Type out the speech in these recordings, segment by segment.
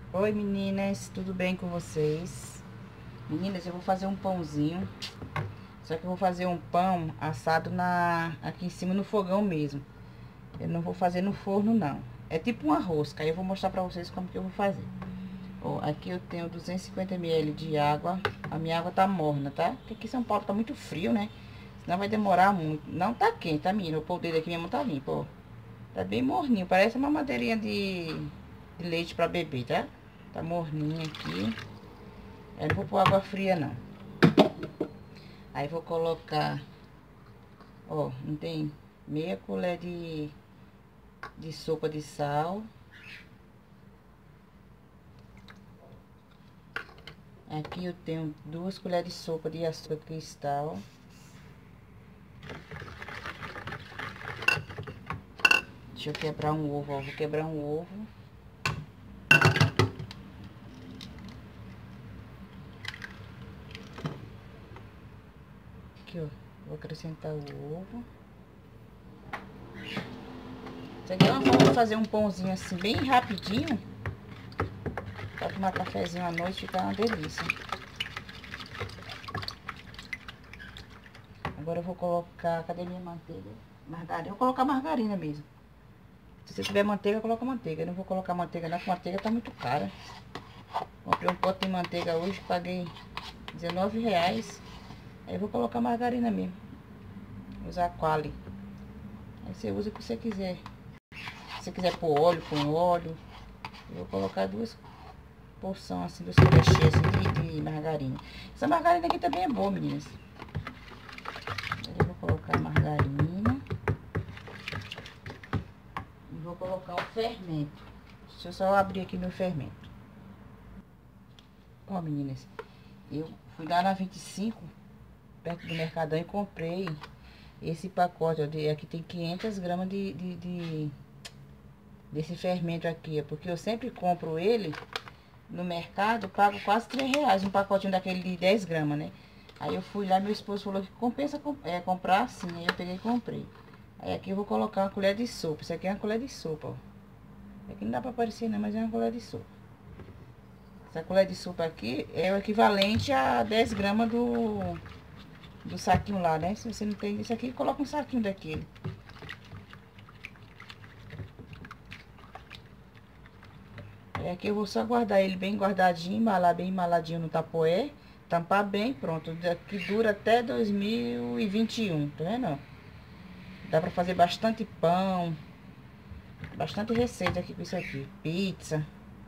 Oi meninas, tudo bem com vocês? Meninas, eu vou fazer um pãozinho. Só que eu vou fazer um pão assado aqui em cima no fogão mesmo. Eu não vou fazer no forno não. É tipo uma rosca, aí eu vou mostrar pra vocês como que eu vou fazer. Ó, aqui eu tenho 250 ml de água. A minha água tá morna, tá? Porque aqui em São Paulo tá muito frio, né? Senão vai demorar muito. Não tá quente, tá menina? Eu pôr o dedo aqui, minha mão tá limpa, ó. Tá bem morninho, parece uma madeirinha de leite pra beber, tá? Tá morninho aqui. Eu não vou pôr água fria, não. Aí vou colocar, ó, não tem meia colher de sopa de sal. Aqui eu tenho 2 colheres de sopa de açúcar cristal. Deixa eu quebrar um ovo, ó. Vou quebrar um ovo. Aqui, ó. Vou acrescentar o ovo. Isso aqui é uma forma de fazer um pãozinho assim, bem rapidinho. Pra tomar cafezinho à noite, fica uma delícia. Agora eu vou colocar, cadê minha manteiga? Margarina, eu vou colocar margarina mesmo. Se você tiver manteiga, coloca manteiga. Eu não vou colocar manteiga não, porque manteiga tá muito cara. Comprei um pote de manteiga hoje, paguei R$19. Aí eu vou colocar margarina mesmo. Vou usar Qualy. Aí você usa o que você quiser. Se você quiser pôr óleo, põe óleo. Eu vou colocar 2 porções assim, 2 colheres cheias assim, de margarina. Essa margarina aqui também é boa, meninas. Eu vou colocar a margarina. E vou colocar o fermento. Deixa eu só abrir aqui meu fermento. Ó, meninas, eu fui lá na 25, perto do Mercadão, e comprei esse pacote, ó, aqui tem 500 gramas desse fermento aqui, porque eu sempre compro ele no mercado, pago quase R$3, um pacotinho daquele de 10 gramas, né? Aí eu fui lá, meu esposo falou que compensa comprar assim, aí eu peguei e comprei. Aí aqui eu vou colocar uma colher de sopa, isso aqui é uma colher de sopa, ó. Aqui não dá pra aparecer não, mas é uma colher de sopa. Essa colher de sopa aqui é o equivalente a 10 gramas do saquinho lá, né? Se você não tem isso aqui, coloca um saquinho daquele. É que eu vou só guardar ele bem guardadinho, embalar bem embaladinho no tapoé, tampar bem, pronto. Que dura até 2021, tá vendo? Dá pra fazer bastante pão, bastante receita aqui com isso aqui. Pizza.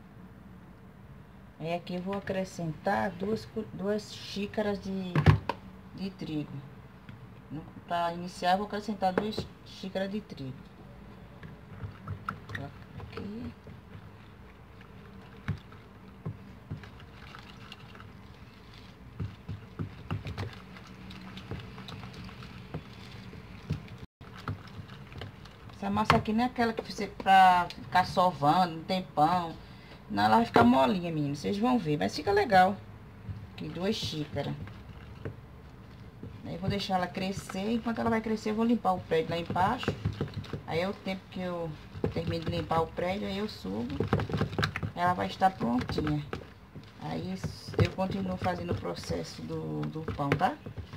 Aí aqui eu vou acrescentar duas xícaras de trigo. Para iniciar, eu vou acrescentar 2 xícaras de trigo. Aqui. Essa massa aqui não é aquela que você pra ficar sovando um tempão. Não, ela vai ficar molinha, meninas. Vocês vão ver, mas fica legal. Aqui, 2 xícaras. Aí eu vou deixar ela crescer. Enquanto ela vai crescer, eu vou limpar o prédio lá embaixo. Aí é o tempo que eu termino de limpar o prédio, aí eu subo. Ela vai estar prontinha. Aí eu continuo fazendo o processo do pão, tá?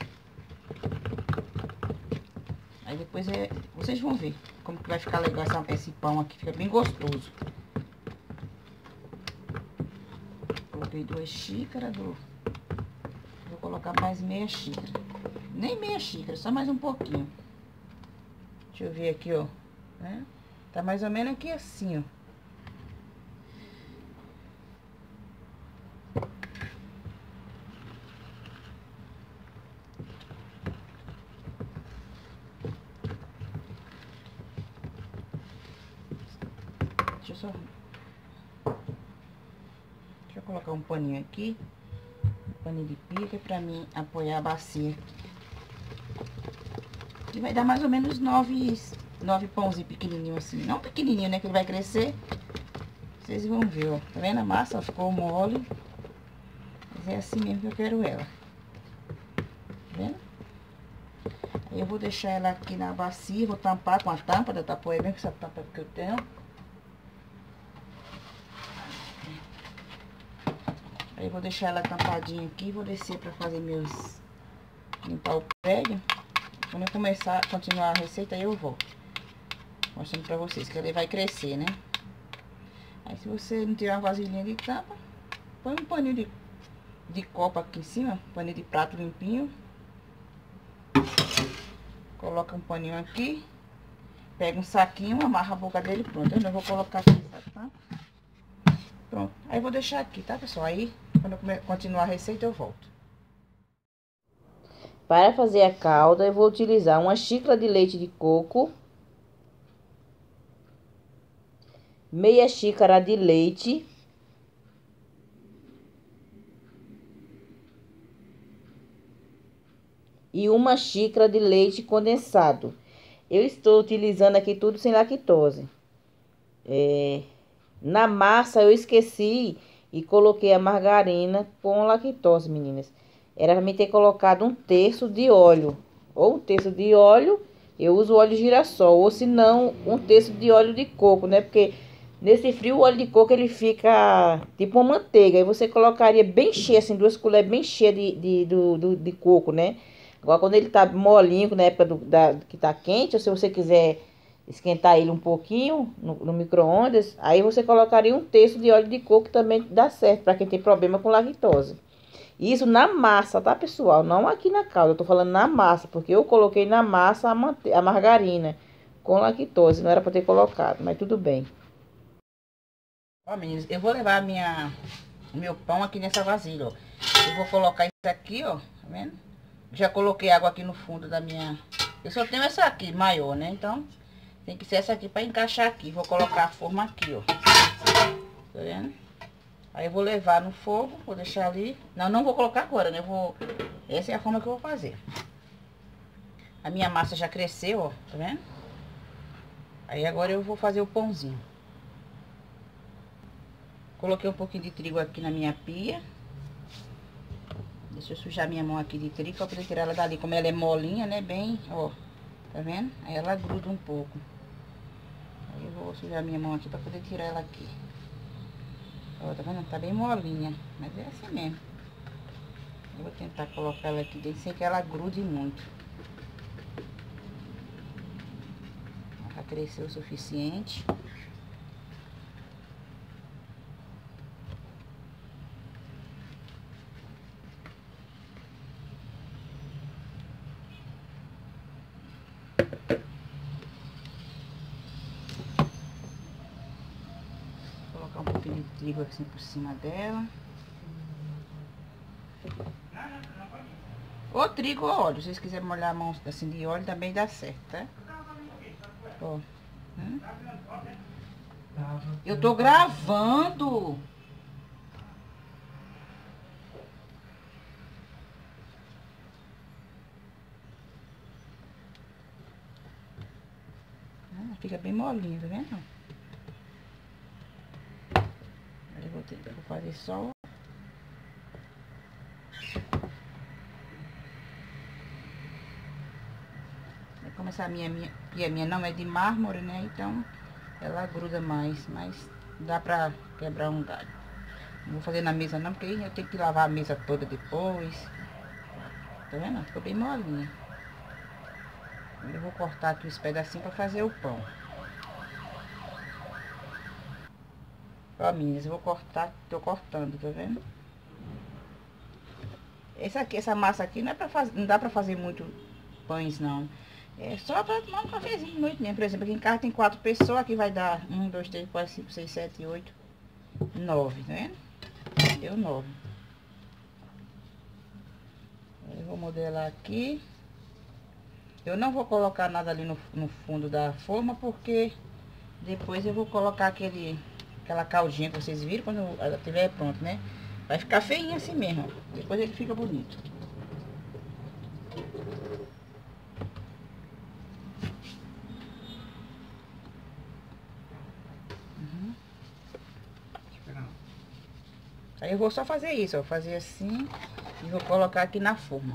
Aí depois vocês vão ver como que vai ficar legal esse pão aqui. Fica bem gostoso. Coloquei 2 xícaras. Vou colocar mais meia xícara. Nem meia xícara, só mais um pouquinho. Deixa eu ver aqui, ó. Né? Tá mais ou menos aqui assim, ó. Deixa eu colocar um paninho aqui. Um paninho de pica pra mim apoiar a bacia. E vai dar mais ou menos 9 pãozinhos pequenininhos assim. Não pequenininho, né? Que ele vai crescer. Vocês vão ver, ó. Tá vendo a massa? Ó, ficou mole. Mas é assim mesmo que eu quero ela. Tá vendo? Aí eu vou deixar ela aqui na bacia. Vou tampar com a tampa da tapoeira, bem com essa tampa que eu tenho. Aí eu vou deixar ela tampadinha aqui, vou descer pra fazer limpar o prédio. Quando eu continuar a receita, aí eu volto mostrando pra vocês que ele vai crescer, né? Aí se você não tiver uma vasilhinha de tampa, põe um paninho de copo aqui em cima, paninho de prato limpinho. Coloca um paninho aqui, pega um saquinho, amarra a boca dele, pronto. Eu não vou colocar aqui essa tampa. Pronto, aí vou deixar aqui, tá, pessoal? Aí, quando eu continuar a receita, eu volto. Para fazer a calda, eu vou utilizar uma xícara de leite de coco, meia xícara de leite, e uma xícara de leite condensado. Eu estou utilizando aqui tudo sem lactose. Na massa eu esqueci e coloquei a margarina com lactose, meninas. Era pra mim ter colocado um terço de óleo. Ou um terço de óleo, eu uso óleo de girassol. Ou se não, um terço de óleo de coco, né? Porque nesse frio o óleo de coco ele fica tipo uma manteiga. E você colocaria bem cheio, assim, 2 colheres bem cheias de coco, né? Agora quando ele tá molinho, na época que tá quente, ou se você quiser esquentar ele um pouquinho no micro-ondas, aí você colocaria um terço de óleo de coco, que também dá certo para quem tem problema com lactose. Isso na massa, tá, pessoal? Não aqui na calda, eu tô falando na massa, porque eu coloquei na massa a margarina com lactose, não era para ter colocado, mas tudo bem. Ó, meninas, eu vou levar o meu pão aqui nessa vasilha, ó. Eu vou colocar isso aqui, ó, tá vendo? Já coloquei água aqui no fundo da minha... Eu só tenho essa aqui, maior, né? Então, tem que ser essa aqui pra encaixar aqui. Vou colocar a forma aqui, ó. Tá vendo? Aí eu vou levar no fogo, vou deixar ali. Não vou colocar agora, né? Essa é a forma que eu vou fazer. A minha massa já cresceu, ó. Tá vendo? Aí agora eu vou fazer o pãozinho. Coloquei um pouquinho de trigo aqui na minha pia. Deixa eu sujar minha mão aqui de trigo pra poder tirar ela dali. Como ela é molinha, né? Bem, ó. Tá vendo? Aí ela gruda um pouco. Aí eu vou sujar minha mão aqui pra poder tirar ela aqui. Ó, tá vendo? Tá bem molinha. Mas é assim mesmo. Eu vou tentar colocar ela aqui dentro sem que ela grude muito. Já cresceu o suficiente. Colocar um pouquinho de trigo assim por cima dela. Ou trigo ou óleo. Se vocês quiserem molhar a mão assim de óleo, também dá certo, tá? Ó. Eu tô gravando. Fica bem molinho, tá vendo? Aí eu vou fazer só. Como essa minha não é de mármore, né? Então ela gruda mais, mas dá pra quebrar um galho. Não vou fazer na mesa não, porque eu tenho que lavar a mesa toda depois. Tá vendo? Ficou bem molinha. Eu vou cortar aqui os pedacinhos pra fazer o pão. Ó, meninas, eu vou cortar, tô cortando, tá vendo? Essa massa aqui não é pra fazer, não dá pra fazer muito pães, não. É só pra tomar um cafezinho de noite mesmo. Por exemplo, aqui em casa tem 4 pessoas, aqui vai dar 1, 2, 3, 4, 5, 6, 7, 8, 9, tá vendo? Deu 9. Eu vou modelar aqui. Eu não vou colocar nada ali no fundo da forma, porque depois eu vou colocar aquela caldinha que vocês viram quando ela estiver pronta, né? Vai ficar feinho assim mesmo, ó. Depois ele fica bonito. Aí eu vou só fazer isso, ó. Fazer assim e vou colocar aqui na forma.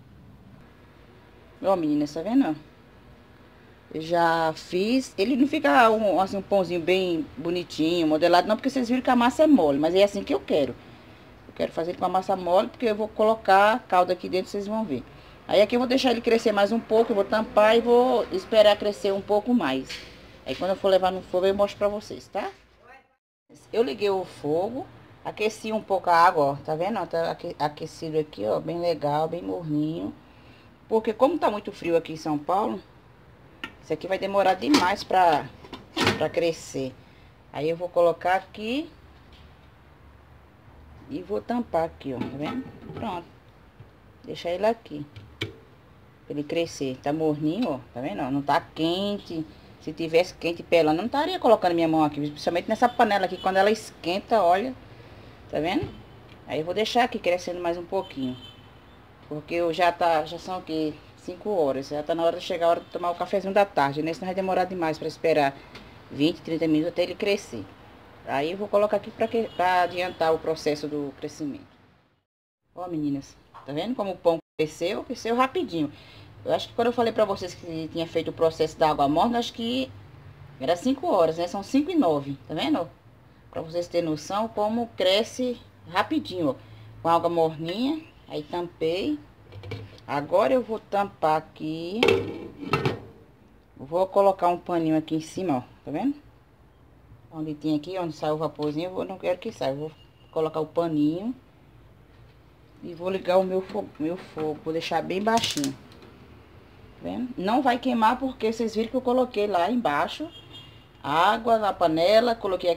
Ó, meninas, tá vendo? Eu já fiz. Ele não fica assim, um pãozinho bem bonitinho, modelado, não, porque vocês viram que a massa é mole. Mas é assim que eu quero. quero fazer ele com a massa mole, porque eu vou colocar a calda aqui dentro, vocês vão ver. Aí aqui eu vou deixar ele crescer mais um pouco, eu vou tampar e vou esperar crescer um pouco mais. Aí quando eu for levar no fogo eu mostro pra vocês, tá? Eu liguei o fogo, aqueci um pouco a água, ó, tá vendo? Ó, tá aquecido aqui, ó, bem legal, bem morninho. Porque como tá muito frio aqui em São Paulo, isso aqui vai demorar demais pra crescer. Aí eu vou colocar aqui e vou tampar aqui, ó, tá vendo? Pronto. Deixar ele aqui, pra ele crescer. Tá morninho, ó, tá vendo? Não tá quente. Se tivesse quente pelando, eu não estaria colocando minha mão aqui. Principalmente nessa panela aqui, quando ela esquenta, olha. Tá vendo? Aí eu vou deixar aqui crescendo mais um pouquinho. Porque eu já são o quê? 5 horas. Já tá na hora de chegar a hora de tomar o cafezinho da tarde, né? Senão vai demorar demais pra esperar 20, 30 minutos até ele crescer. Aí eu vou colocar aqui pra adiantar o processo do crescimento. Ó, meninas, tá vendo como o pão cresceu? Cresceu rapidinho. Eu acho que quando eu falei pra vocês que tinha feito o processo da água morna, acho que era 5 horas, né? São 5h09, tá vendo? Pra vocês terem noção como cresce rapidinho, ó. Com água morninha, aí tampei. Agora eu vou tampar aqui. Vou colocar um paninho aqui em cima, ó, tá vendo? Onde tem aqui, onde sai o vaporzinho, eu não quero que saia. Eu vou colocar o paninho. E vou ligar o meu fogo, vou deixar bem baixinho. Tá vendo? Não vai queimar porque vocês viram que eu coloquei lá embaixo água na panela, coloquei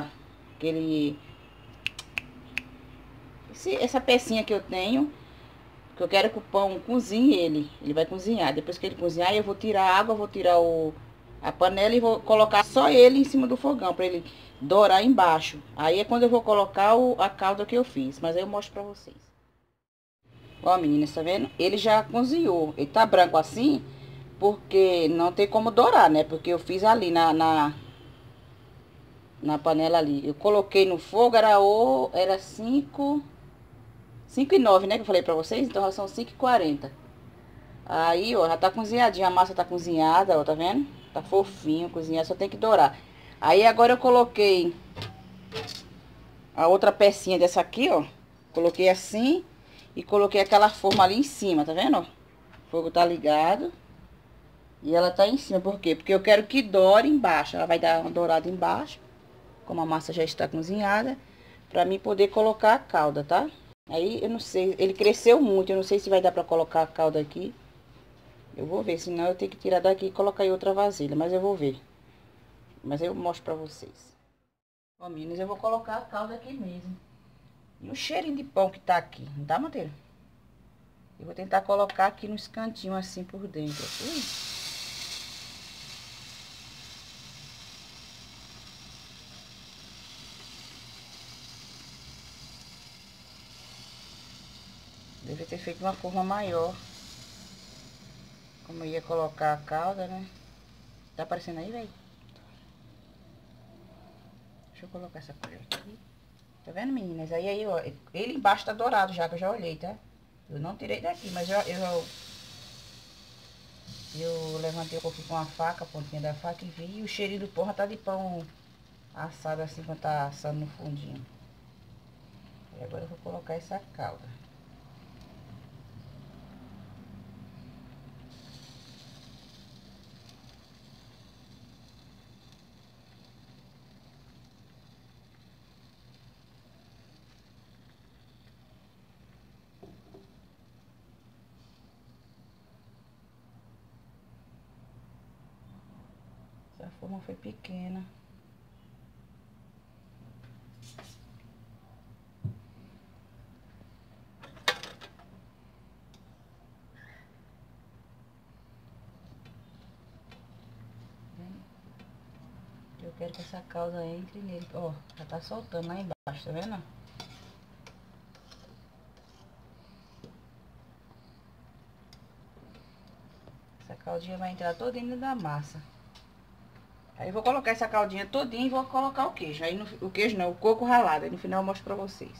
essa pecinha que eu tenho, que eu quero que o pão cozinhe ele vai cozinhar. Depois que ele cozinhar, eu vou tirar a água, vou tirar a panela e vou colocar só ele em cima do fogão, para ele dourar embaixo. Aí é quando eu vou colocar a calda que eu fiz, mas aí eu mostro pra vocês. Ó, meninas, tá vendo? Ele já cozinhou. Ele tá branco assim, porque não tem como dourar, né? Porque eu fiz ali na panela ali. Eu coloquei no fogo, era 5h09, né? Que eu falei pra vocês. Então já são 5h40. Aí, ó, já tá cozinhadinha. A massa tá cozinhada, ó, tá vendo? Tá fofinho, cozinhado, só tem que dourar. Aí agora eu coloquei a outra pecinha dessa aqui, ó. Coloquei assim e coloquei aquela forma ali em cima, tá vendo? O fogo tá ligado. E ela tá em cima, por quê? Porque eu quero que doure embaixo. Ela vai dar uma dourada embaixo, como a massa já está cozinhada, pra mim poder colocar a calda, tá? Aí, eu não sei, ele cresceu muito, eu não sei se vai dar pra colocar a calda aqui. Eu vou ver, senão eu tenho que tirar daqui e colocar em outra vasilha, mas eu vou ver. Mas eu mostro pra vocês. Ó, meninas, eu vou colocar a calda aqui mesmo. E o cheirinho de pão que tá aqui, não tá, Madeira? Eu vou tentar colocar aqui nos cantinhos assim por dentro. Ui. Devia ter feito uma forma maior. Como eu ia colocar a calda, né? Tá aparecendo aí, velho? Deixa eu colocar essa colher aqui. Tá vendo, meninas? Aí, ó, ele embaixo tá dourado já, que eu já olhei, tá? Eu não tirei daqui, mas eu levantei um pouquinho com a faca, a pontinha da faca e vi. E o cheirinho do pão já tá de pão assado assim, quando tá assando no fundinho. E agora eu vou colocar essa calda. Essa forma foi pequena. Eu quero que essa calda entre nele. Ó, já tá soltando lá embaixo, tá vendo? Essa caldinha vai entrar toda dentro da massa. Aí eu vou colocar essa caldinha todinha e vou colocar o queijo. Aí o queijo não, o coco ralado. Aí no final eu mostro pra vocês.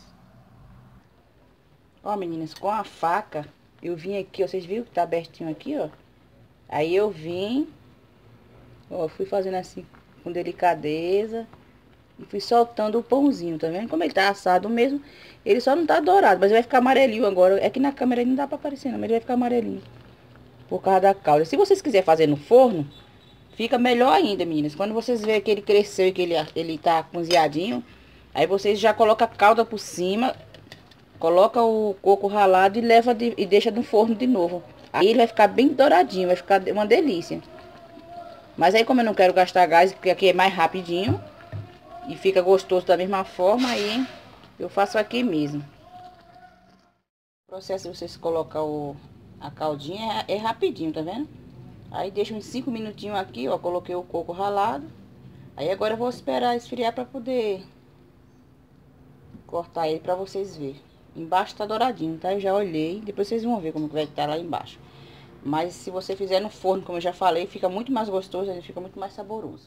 Ó, meninas, com a faca, eu vim aqui, ó, vocês viram que tá abertinho aqui, ó. Aí eu vim, ó, fui fazendo assim com delicadeza E fui soltando o pãozinho, tá vendo? Como ele tá assado mesmo, ele só não tá dourado, mas ele vai ficar amarelinho agora. É que na câmera ele não dá pra aparecer não, mas ele vai ficar amarelinho. Por causa da calda. Se vocês quiserem fazer no forno, fica melhor ainda, meninas. Quando vocês verem que ele cresceu e que ele tá cozinhadinho, aí vocês já colocam a calda por cima, coloca o coco ralado e e deixa no forno de novo. Aí ele vai ficar bem douradinho, vai ficar uma delícia. Mas aí como eu não quero gastar gás, porque aqui é mais rapidinho e fica gostoso da mesma forma, aí eu faço aqui mesmo. O processo de vocês colocar a caldinha é rapidinho, tá vendo? Aí deixa uns 5 minutinhos aqui, ó, coloquei o coco ralado. Aí agora eu vou esperar esfriar pra poder cortar ele pra vocês verem. Embaixo tá douradinho, tá? Eu já olhei, depois vocês vão ver como que vai estar lá embaixo. Mas se você fizer no forno, como eu já falei, fica muito mais gostoso, ele fica muito mais saboroso.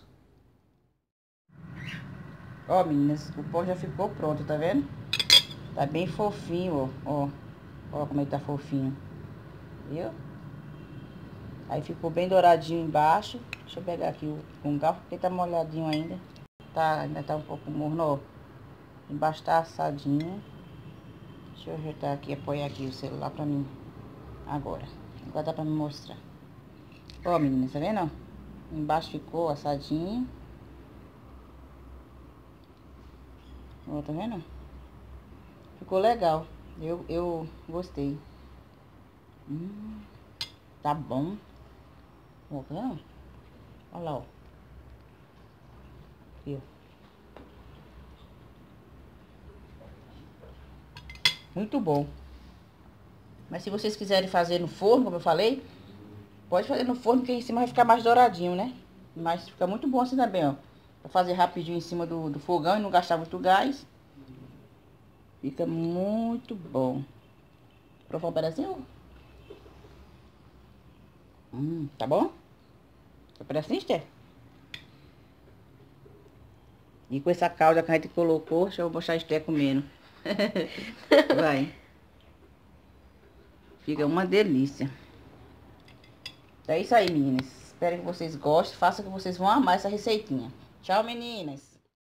Ó, meninas, o pão já ficou pronto, tá vendo? Tá bem fofinho, ó. Ó como ele tá fofinho. Viu? Aí ficou bem douradinho embaixo. Deixa eu pegar aqui com o garfo, porque tá molhadinho ainda. Ainda tá um pouco morno, ó. Embaixo tá assadinho. Deixa eu ajeitar aqui, apoiar aqui o celular pra mim. Agora dá pra me mostrar. Ó, meninas, tá vendo? Embaixo ficou assadinho. Ó, tá vendo? Ficou legal. Eu gostei. Tá bom. Ó, tá vendo? Olha lá, ó. Viu? Muito bom. Mas se vocês quiserem fazer no forno, como eu falei, pode fazer no forno, porque em cima vai ficar mais douradinho, né? Mas fica muito bom assim também, ó. Pra fazer rapidinho em cima do fogão e não gastar muito gás. Fica muito bom. Provar um pedacinho? Tá bom? Um pedacinho, Esther? E com essa calda que a gente colocou, deixa eu mostrar a Esther comendo. Vai. Fica uma delícia. É isso aí, meninas. Espero que vocês gostem. Faça que vocês vão amar essa receitinha. Tchau, meninas.